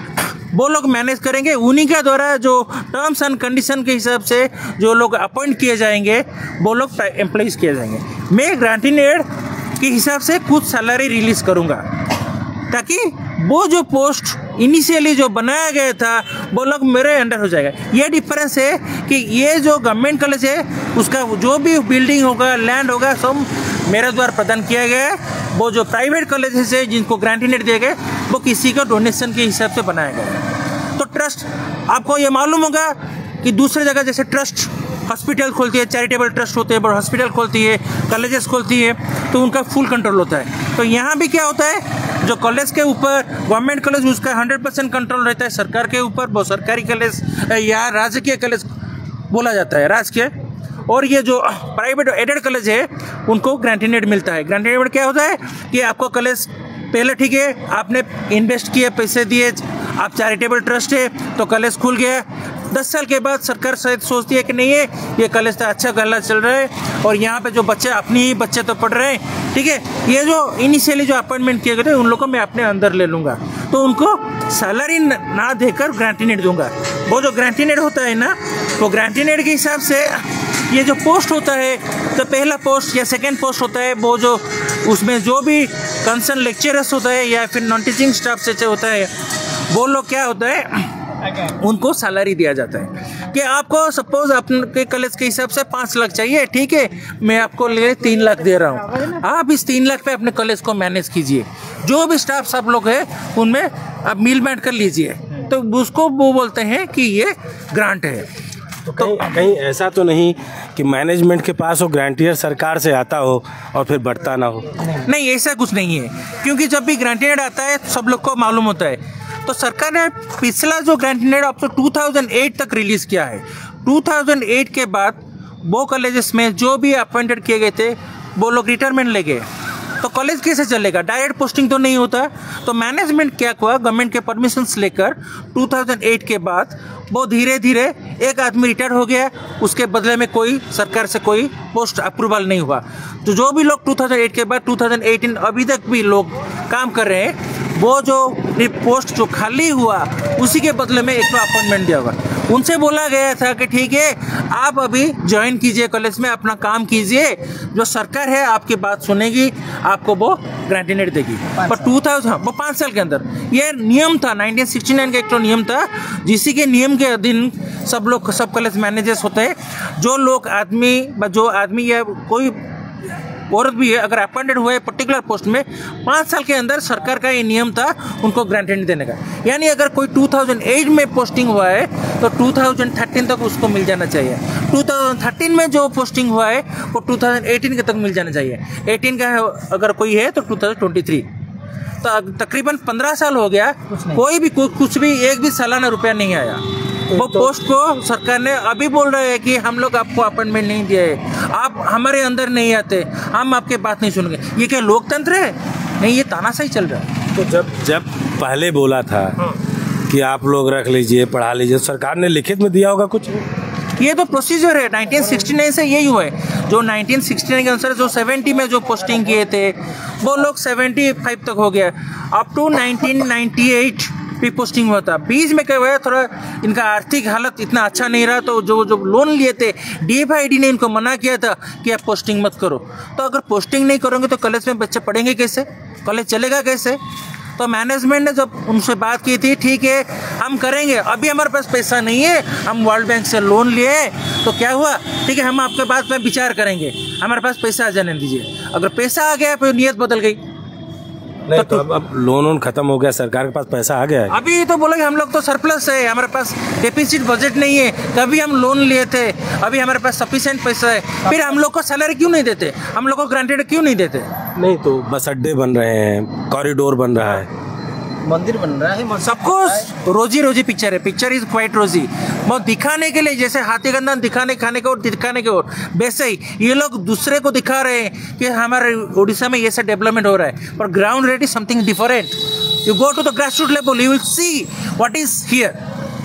वो लोग मैनेज करेंगे। उन्हीं के द्वारा जो टर्म्स एंड कंडीशन के हिसाब से जो लोग अपॉइंट किए जाएंगे, वो लोग एम्प्लॉइज किए जाएंगे। मैं ग्रांटीनेड के हिसाब से कुछ सैलरी रिलीज करूँगा, ताकि वो जो पोस्ट इनिशियली जो बनाया गया था, वो लोग मेरे अंडर हो जाएगा। ये डिफरेंस है कि ये जो गवर्नमेंट कॉलेज है, उसका जो भी बिल्डिंग होगा, लैंड होगा, सब मेरे द्वारा प्रदान किया गया है। वो जो प्राइवेट कॉलेजेस है, जिनको ग्रांटीनेड दिए गए, वो किसी का डोनेशन के हिसाब से बनाया गया है। तो ट्रस्ट, आपको ये मालूम होगा कि दूसरी जगह जैसे ट्रस्ट हॉस्पिटल खोलती है, चैरिटेबल ट्रस्ट होते हैं, बड़ा हॉस्पिटल खोलती है, कॉलेजेस खोलती है, तो उनका फुल कंट्रोल होता है। तो यहाँ भी क्या होता है, जो कॉलेज के ऊपर गवर्नमेंट कॉलेज, उसका हंड्रेड परसेंट कंट्रोल रहता है सरकार के ऊपर। वो सरकारी कॉलेज या राजकीय कॉलेज बोला जाता है, राजकीय। और ये जो प्राइवेट एडेड कॉलेज है, उनको ग्रांटीनेड मिलता है। ग्रांटीनेड क्या होता है कि आपको कॉलेज पहले, ठीक है, आपने इन्वेस्ट किए, पैसे दिए, आप चैरिटेबल ट्रस्ट है, तो कॉलेज खुल गया। दस साल के बाद सरकार शायद सोचती है कि नहीं है, ये कॉलेज तो अच्छा कॉलेज चल रहा है, और यहाँ पे जो बच्चे, अपने ही बच्चे तो पढ़ रहे हैं, ठीक है, ये जो इनिशियली जो अपॉइंटमेंट किए गए थे, उन लोगों को मैं अपने अंदर ले लूँगा। तो उनको सैलरी ना देकर ग्रांटीनेड दूंगा। वो जो ग्रांटीनेड होता है ना, वो ग्रांटीनेड के हिसाब से ये जो पोस्ट होता है, तो पहला पोस्ट या सेकेंड पोस्ट होता है, वो जो उसमें जो भी कंसर्न लेक्चरर्स होता है या फिर नॉन टीचिंग स्टाफ से होता है, वो लोग क्या होता है, उनको सैलरी दिया जाता है। कि आपको सपोज आपके कॉलेज के हिसाब से पाँच लाख चाहिए, ठीक है, मैं आपको ले तीन लाख दे रहा हूँ, आप इस तीन लाख पे अपने कॉलेज को मैनेज कीजिए। जो भी स्टाफ सब लोग हैं, उनमें आप मिल बांट कर लीजिए। तो उसको वो बोलते हैं कि ये ग्रांट है। तो कहीं, तो कहीं ऐसा तो नहीं कि मैनेजमेंट के पास वो ग्रांटियर सरकार से आता हो और फिर बढ़ता ना हो? नहीं, ऐसा कुछ नहीं है, क्योंकि जब भी ग्रांटियर आता है सब लोग को मालूम होता है। तो सरकार ने पिछला जो ग्रांटिनेड अब तो टू थाउजेंड एट तक रिलीज़ किया है। टू थाउजेंड एट के बाद वो कॉलेजेस में जो भी अपॉइंटेड किए गए थे, वो लोग रिटायरमेंट ले गए। तो कॉलेज कैसे चलेगा? डायरेक्ट पोस्टिंग तो नहीं होता। तो मैनेजमेंट क्या हुआ, गवर्नमेंट के परमिशंस लेकर टू थाउजेंड एट के बाद वो धीरे धीरे एक आदमी रिटायर हो गया, उसके बदले में कोई सरकार से कोई पोस्ट अप्रूवल नहीं हुआ। तो जो भी लोग टू थाउजेंड एट के बाद टू थाउजेंड एटीन अभी तक भी लोग काम कर रहे हैं, वो जो पोस्ट जो खाली हुआ, उसी के बदले में एक तो अपॉइंटमेंट दिया हुआ। उनसे बोला गया था कि ठीक है, आप अभी ज्वाइन कीजिए कॉलेज में, अपना काम कीजिए, जो सरकार है आपकी बात सुनेगी, आपको वो ग्रांटीनेड देगी। पर टू थाउजेंड वो पाँच साल के अंदर ये नियम था, नाइनटीन सिक्सटी नाइन का एक तो नियम था, जिसी के नियम के अधीन सब लोग, सब कॉलेज मैनेजर्स होते हैं। जो लोग आदमी जो आदमी या कोई औरत भी है, अगर अपॉइंटेड हुए पर्टिकुलर पोस्ट में पाँच साल के अंदर सरकार का ये नियम था उनको ग्रांटेड देने का। यानी अगर कोई दो हज़ार आठ में पोस्टिंग हुआ है तो दो हज़ार तेरह तक उसको मिल जाना चाहिए। दो हज़ार तेरह में जो पोस्टिंग हुआ है वो दो हज़ार अठारह के तक मिल जाना चाहिए। अठारह का अगर कोई है तो दो हज़ार तेईस, तो तकरीबन पंद्रह साल हो गया, कोई भी कुछ भी एक भी सालाना रुपया नहीं आया। वो पोस्ट को सरकार ने अभी बोल रहे हैं कि हम लोग आपको अपॉइंटमेंट नहीं दिया है, आप हमारे अंदर नहीं आते, हम आपके बात नहीं सुनेंगे। ये क्या लोकतंत्र है? नहीं, ये तानाशाही चल रहा है। तो जब जब पहले बोला था हाँ। कि आप लोग रख लीजिए, पढ़ा लीजिए, सरकार ने लिखित में दिया होगा कुछ? ये तो प्रोसीजर है, उन्नीस सौ उनहत्तर से यही हुआ है। जो उन्नीस सौ उनहत्तर के अनुसार जो सत्तर में जो पोस्टिंग किए थे वो लोग पचहत्तर तक हो गया। अप टू उन्नीस सौ अट्ठानवे भी पोस्टिंग हुआ था। बीच में क्या हुआ, थोड़ा इनका आर्थिक हालत इतना अच्छा नहीं रहा, तो जो जो लोन लिए थे डीएफआईडी ने इनको मना किया था कि आप पोस्टिंग मत करो। तो अगर पोस्टिंग नहीं करोगे तो कॉलेज में बच्चे पढ़ेंगे कैसे, कॉलेज चलेगा कैसे? तो मैनेजमेंट ने जब उनसे बात की थी, ठीक है हम करेंगे, अभी हमारे पास पैसा नहीं है, हम वर्ल्ड बैंक से लोन लिए, तो क्या हुआ, ठीक है हम आपके बात में विचार करेंगे, हमारे पास पैसा आ जाने दीजिए। अगर पैसा आ गया तो नियत बदल गई। नहीं तो अब अब लोन वोन खत्म हो गया, सरकार के पास पैसा आ गया है। अभी तो बोलेंगे हम लोग तो सरप्लस है, हमारे पास डेफिसिट बजट नहीं है, कभी हम लोन लिए थे, अभी हमारे पास सफिशिएंट पैसा है, फिर हम लोग को सैलरी क्यों नहीं देते, हम लोग को ग्रांटेड क्यों नहीं देते? नहीं तो बस अड्डे बन रहे हैं, कॉरिडोर बन रहा है, मंदिर बन रहा है, सबको रोजी रोजी पिक्चर है, पिक्चर इज क्वाइट रोजी। वो दिखाने के लिए, जैसे हाथी गंदन दिखाने खाने के और दिखाने के और, वैसे ही ये लोग दूसरे को दिखा रहे हैं कि हमारे उड़ीसा में ये सब डेवलपमेंट हो रहा है, पर ground reality something different. You go to the grassroot level, you will see what is here.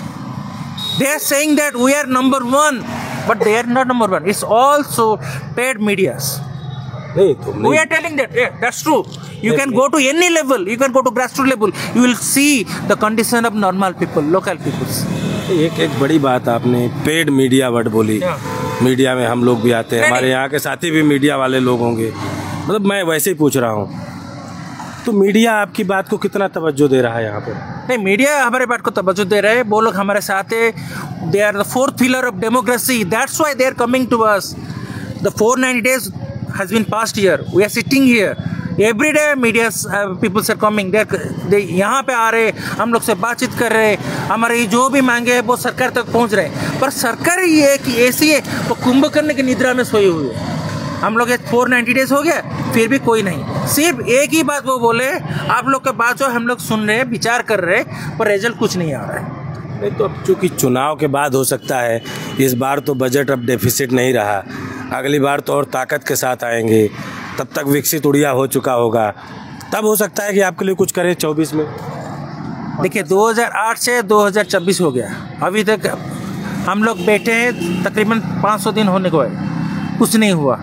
They are saying that we are number one, but they are not number one, it's also paid medias. नहीं तो नहीं। We are telling that, yeah, that's true. You can go to any level, you can go to grassroots level, you will see the condition of normal people, local peoples. एक एक बड़ी बात आपने paid media word बोली। Media में हम लोग भी आते हैं, हमारे यहाँ के साथी भी मीडिया वाले लोग होंगे, मतलब मैं वैसे ही पूछ रहा हूँ। तो मीडिया आपकी बात को कितना तवज्जो दे रहा है यहाँ पर? नहीं, मीडिया हमारे बात को तवज्जो दे रहे हैं, वो लोग हमारे साथ है, they are the fourth pillar of democracy, that's why they are coming to us. The four ninety days has been passed here, we are sitting here every day, media uh, people are coming, they यहाँ पे आ रहे, हम लोग से बातचीत कर रहे, हमारे जो भी मांगे है वो सरकार तक पहुँच रहे, पर सरकार ये है कि ऐसी है वो कुंभकर्ण की निद्रा में सोई हुई है। हम लोग फोर नाइन्टी डेज हो गया फिर भी कोई नहीं, सिर्फ एक ही बात वो बोले, आप लोग का बात जो हम लोग सुन रहे हैं, विचार कर रहे हैं, पर रिजल्ट कुछ नहीं आ रहा है। नहीं तो अब चूँकि चुनाव के बाद हो सकता है, इस बार तो बजट अब डेफिसिट नहीं रहा, अगली बार तो और ताकत के साथ आएंगे, तब तक विकसित उड़िया हो चुका होगा, तब हो सकता है कि आपके लिए कुछ करें चौबीस में। देखिए दो हज़ार आठ से दो हज़ार चौबीस हो गया, अभी तक हम लोग बैठे हैं, तकरीबन पाँच सौ दिन होने को है, कुछ नहीं हुआ।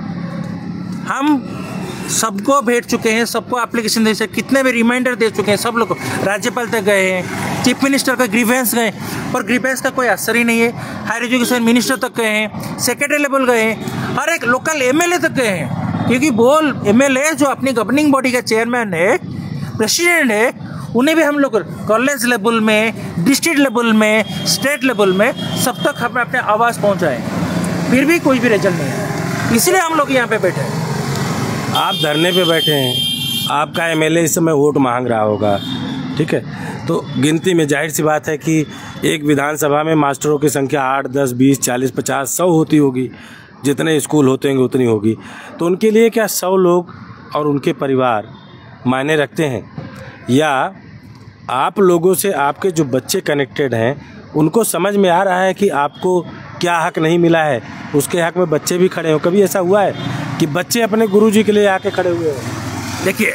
हम सबको भेज चुके हैं, सबको एप्लीकेशन दे, कितने भी रिमाइंडर दे चुके हैं, सब लोग राज्यपाल तक गए हैं, चीफ मिनिस्टर का ग्रीवेंस गए, पर ग्रीवेंस का कोई असर ही नहीं है। हायर एजुकेशन मिनिस्टर तक गए हैं, सेक्रेटरी लेवल गए हैं, हर एक लोकल एमएलए तक गए हैं, क्योंकि बोल एमएलए जो अपनी गवर्निंग बॉडी का चेयरमैन है, प्रेसिडेंट है, उन्हें भी हम लोग कॉलेज लेवल में, डिस्ट्रिक्ट लेवल में, स्टेट लेवल में सब तक हमें अपने आवाज़ पहुँचाए, फिर भी कोई भी रिजल्ट नहीं है, इसलिए हम लोग यहाँ पे बैठे हैं। आप धरने पे बैठे हैं, आपका एमएलए इस समय वोट मांग रहा होगा, ठीक है, तो गिनती में जाहिर सी बात है कि एक विधानसभा में मास्टरों की संख्या आठ दस बीस चालीस पचास सौ होती होगी, जितने स्कूल होते होंगे उतनी होगी, तो उनके लिए क्या सौ लोग और उनके परिवार मायने रखते हैं, या आप लोगों से आपके जो बच्चे कनेक्टेड हैं उनको समझ में आ रहा है कि आपको क्या हक नहीं मिला है, उसके हक में बच्चे भी खड़े हों? कभी ऐसा हुआ है कि बच्चे अपने गुरुजी के लिए आके खड़े हुए हैं? देखिए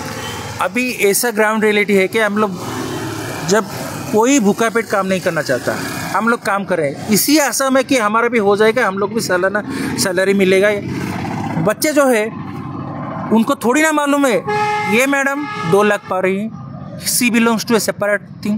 अभी ऐसा ग्राउंड रियलिटी है कि हम लोग जब कोई भूखा पेट काम नहीं करना चाहता, हम लोग काम कर रहे हैं इसी आशा में कि हमारा भी हो जाएगा, हम लोग भी सालाना सैलरी मिलेगा। बच्चे जो है उनको थोड़ी ना मालूम है ये मैडम दो लाख पा रही है, she belongs to a separate thing,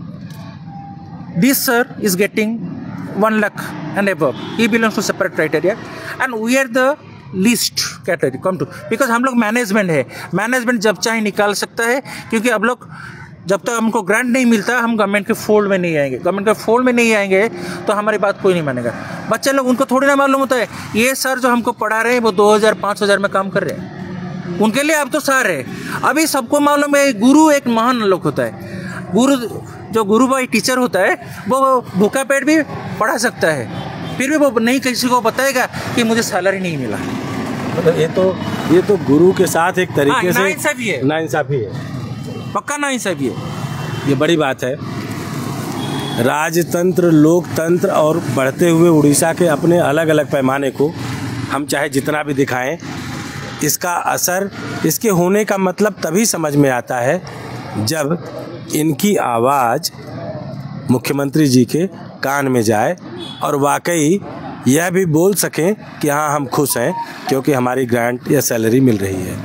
this sir is getting one lakh and above, he belongs to separate criteria and we are the list category come to, because हम लोग मैनेजमेंट है, मैनेजमेंट जब चाहे निकाल सकता है, क्योंकि अब लोग जब तक हमको ग्रांट नहीं मिलता हम गवर्नमेंट के फोल्ड में नहीं आएंगे, गवर्नमेंट के फोल्ड में नहीं आएंगे तो हमारी बात कोई नहीं मानेगा। बच्चे लोग उनको थोड़ी ना मालूम होता है ये सर जो हमको पढ़ा रहे हैं वो दो हज़ार पाँच हज़ार में काम कर रहे हैं, उनके लिए अब तो सार है। अभी सबको मालूम है गुरु एक महान लोग होता है। गुरु जो गुरु भाई टीचर होता है वो भूखा पेट भी पढ़ा सकता है, फिर भी वो नहीं किसी को बताएगा कि मुझे सैलरी नहीं मिला। मतलब ये तो ये तो गुरु के साथ एक तरीके से नाइंसाफी है, नाइंसाफी है, पक्का नाइंसाफी है। ये बड़ी बात है। राजतंत्र, लोकतंत्र और बढ़ते हुए उड़ीसा के अपने अलग अलग पैमाने को हम चाहे जितना भी दिखाएं, इसका असर, इसके होने का मतलब तभी समझ में आता है जब इनकी आवाज़ मुख्यमंत्री जी के कान में जाए और वाकई यह भी बोल सकें कि हाँ हम खुश हैं क्योंकि हमारी ग्रांट या सैलरी मिल रही है।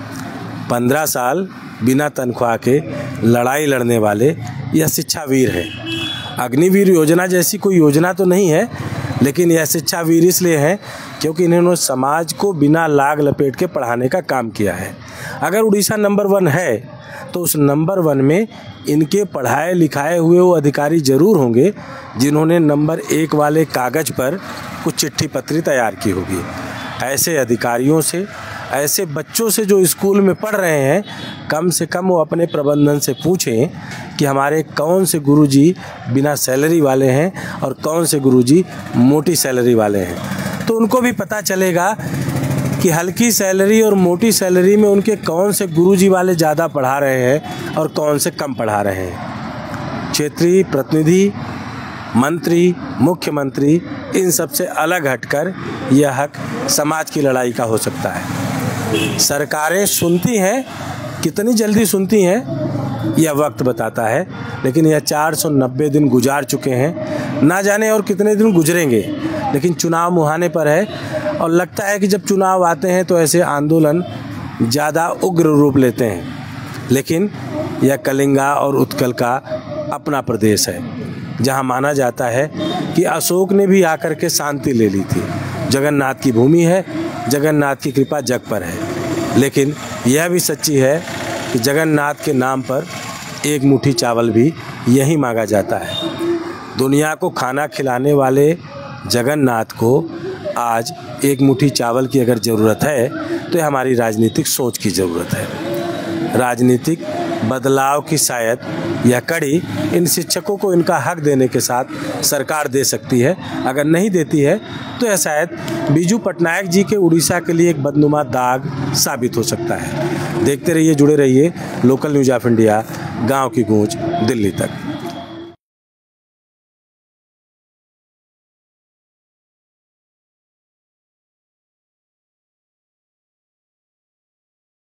पंद्रह साल बिना तनख्वाह के लड़ाई लड़ने वाले यह शिक्षावीर हैं। अग्निवीर योजना जैसी कोई योजना तो नहीं है, लेकिन यह शिक्षावीर इसलिए है क्योंकि इन्होंने समाज को बिना लाग लपेट के पढ़ाने का काम किया है। अगर उड़ीसा नंबर वन है तो उस नंबर वन में इनके पढ़ाए लिखाए हुए वो अधिकारी जरूर होंगे जिन्होंने नंबर एक वाले कागज़ पर कुछ चिट्ठी पत्री तैयार की होगी। ऐसे अधिकारियों से, ऐसे बच्चों से जो स्कूल में पढ़ रहे हैं, कम से कम वो अपने प्रबंधन से पूछें कि हमारे कौन से गुरुजी बिना सैलरी वाले हैं और कौन से गुरुजी मोटी सैलरी वाले हैं। तो उनको भी पता चलेगा कि हल्की सैलरी और मोटी सैलरी में उनके कौन से गुरुजी वाले ज़्यादा पढ़ा रहे हैं और कौन से कम पढ़ा रहे हैं। क्षेत्रीय प्रतिनिधि, मंत्री, मुख्यमंत्री, इन सब से अलग हटकर यह हक समाज की लड़ाई का हो सकता है। सरकारें सुनती हैं, कितनी जल्दी सुनती हैं यह वक्त बताता है, लेकिन यह चार सौ नब्बे दिन गुजार चुके हैं, ना जाने और कितने दिन गुजरेंगे। लेकिन चुनाव मुहाने पर है और लगता है कि जब चुनाव आते हैं तो ऐसे आंदोलन ज़्यादा उग्र रूप लेते हैं। लेकिन यह कलिंगा और उत्कल का अपना प्रदेश है, जहां माना जाता है कि अशोक ने भी आकर के शांति ले ली थी। जगन्नाथ की भूमि है, जगन्नाथ की कृपा जग पर है। लेकिन यह भी सच्ची है कि जगन्नाथ के नाम पर एक मुट्ठी चावल भी यही मांगा जाता है। दुनिया को खाना खिलाने वाले जगन्नाथ को आज एक मुट्ठी चावल की अगर ज़रूरत है तो यह हमारी राजनीतिक सोच की ज़रूरत है। राजनीतिक बदलाव की शायद यह कड़ी इन शिक्षकों को इनका हक देने के साथ सरकार दे सकती है। अगर नहीं देती है तो यह शायद बीजू पटनायक जी के उड़ीसा के लिए एक बदनुमा दाग साबित हो सकता है। देखते रहिए, जुड़े रहिए लोकल न्यूज़ ऑफ इंडिया, गांव की गूंज, दिल्ली तक।